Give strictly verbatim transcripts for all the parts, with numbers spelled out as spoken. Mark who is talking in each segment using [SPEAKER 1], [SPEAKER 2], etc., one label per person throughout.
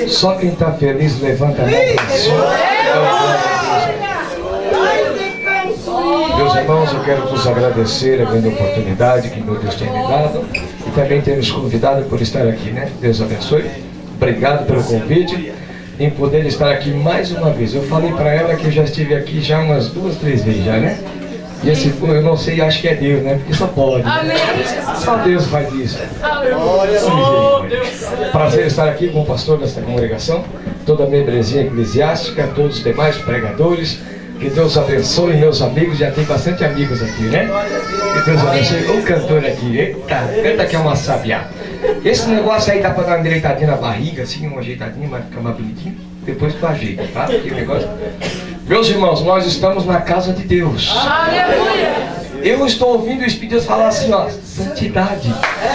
[SPEAKER 1] Só quem está feliz levanta a mão para cima. Meus irmãos, eu quero vos agradecer a grande oportunidade que meu Deus tem me dado e também ter nos convidado por estar aqui, né? Deus abençoe. Obrigado pelo convite em poder estar aqui mais uma vez. Eu falei para ela que eu já estive aqui já umas duas, três vezes já, né? E esse, eu não sei, acho que é Deus, né? Porque só pode. Né? Só Deus faz isso. Prazer estar aqui com o pastor desta congregação, toda a membresia eclesiástica, todos os demais pregadores. Que Deus abençoe meus amigos, já tem bastante amigos aqui, né? Que Deus abençoe o cantor aqui. Eita, canta que é uma sabiá. Esse negócio aí dá pra dar uma direitadinha na barriga, assim, uma ajeitadinha, mas fica mais bonitinho. Depois tu ajeita, tá? Que negócio. Meus irmãos, nós estamos na casa de Deus. Eu estou ouvindo o Espírito Deus falar assim, ó, santidade.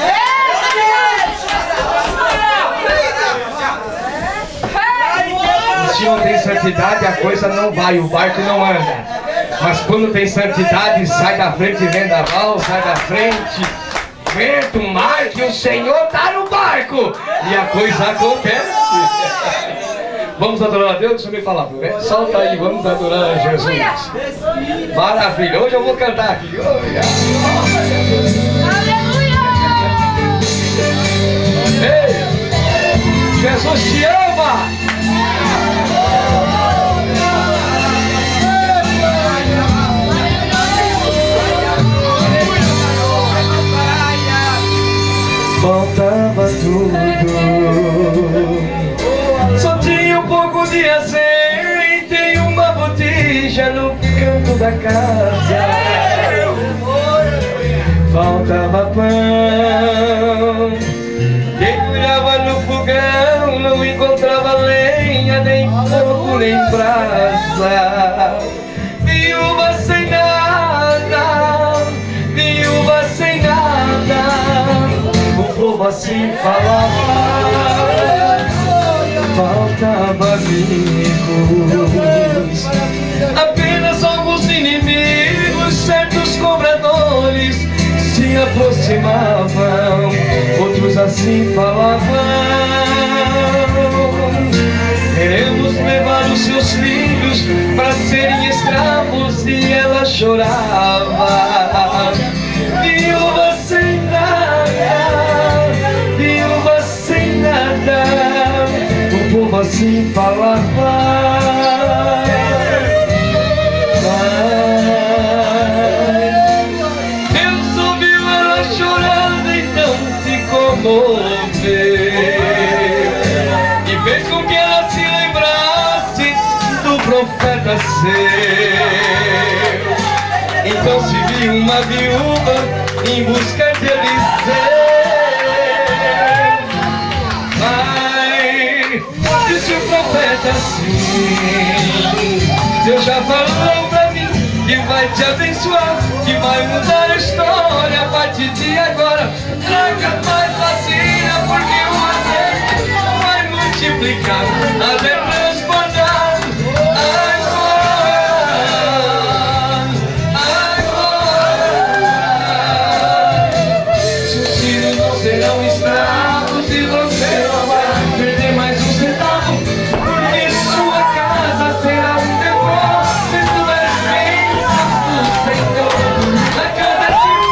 [SPEAKER 1] Se não tem santidade, a coisa não vai, o barco não anda. Mas quando tem santidade, sai da frente, vendaval, sai da frente, vento, mar, que o Senhor está no barco. E a coisa acontece. Vamos adorar a Deus, deixa eu me falar, né? Solta aí, vamos adorar a Jesus. Maravilha, hoje eu vou cantar aqui. Aleluia! Ei, Jesus te ama! Faltava tudo, só tinha um pouco de azeite e uma botija no canto da casa. Faltava pão, quem olhava no fogão não encontrava lenha, nem fogo, nem brasa. Viúva sem nada, viúva sem nada, o povo assim falava. Faltava amigos, apenas alguns inimigos, certos cobradores se aproximavam, outros assim falavam: queremos levar os seus filhos para serem escravos. E ela chorava, viúva sem nada, viúva sem nada, o povo assim falava. Deus ouviu ela chorando, então se comoveu e fez com que ela se lembrasse do profeta seu. Então se viu uma viúva em busca de Eliseu. Mas disse o profeta assim: Deus já falou pra mim que vai te abençoar, que vai mudar a história a partir de agora. Traga mais vacina, porque o azeite vai multiplicar até transbordar. Serão escravos e você não vai perder mais um centavo, porque sua casa será um depósito das bênçãos do Senhor. A casa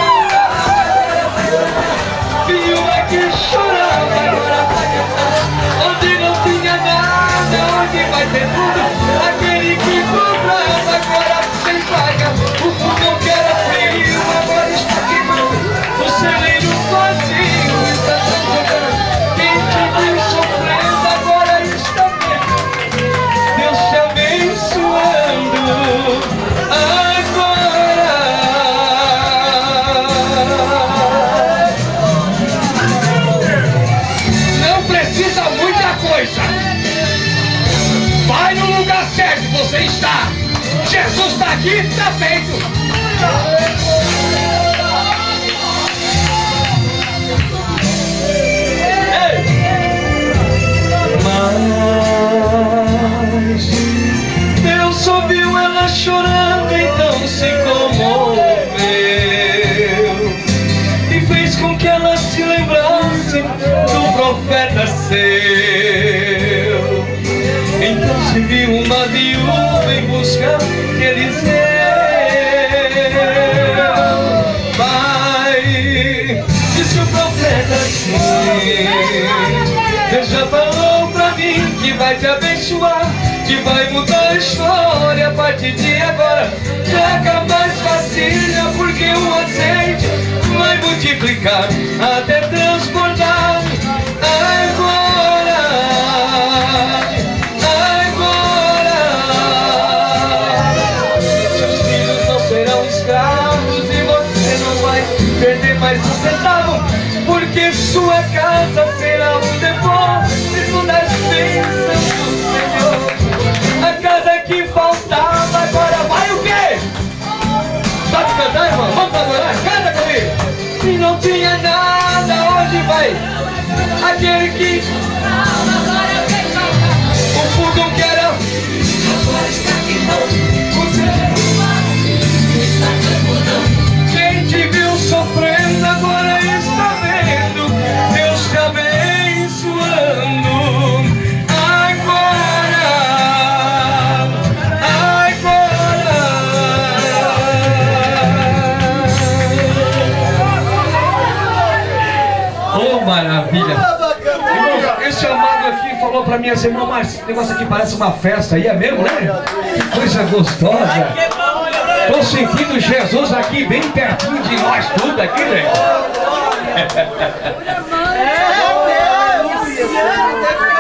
[SPEAKER 1] de viúva que chorava agora vai cantar, onde não tinha nada, onde vai ter tudo. Aquele que comprava agora sem paga, o fogão que era frio agora está queimando, o celeiro vazio. Quem te viu sofrendo agora está vendo Deus te abençoando agora. Não precisa muita coisa, vai no lugar certo, você está. Jesus está aqui, está feito. Mas Deus ouviu ela chorando, então se comoveu e fez com que ela se lembrasse do profeta seu. falou pra mim que vai te abençoar, que vai mudar a história a partir de agora. Traga mais vasilha porque o azeite vai multiplicar até transbordar. Agora, agora, seus filhos não serão escravos e você não vai perder mais um centavo, porque sua casa será um depósito das bênçãos do Senhor. A casa que faltava agora vai o quê? Pode cantar, irmão? Vamos adorar? Canta comigo! E não tinha nada, hoje vai. Aquele que o fogão que era agora está queimando. Quem te viu sofrendo agora está vendo Deus te abençoando. Agora, agora. Oh, maravilha! Esse amado aqui falou pra mim assim, irmão, mas esse negócio aqui parece uma festa aí, é mesmo, né? Que coisa gostosa! Tô sentindo Jesus aqui bem pertinho de nós tudo aqui, né? É,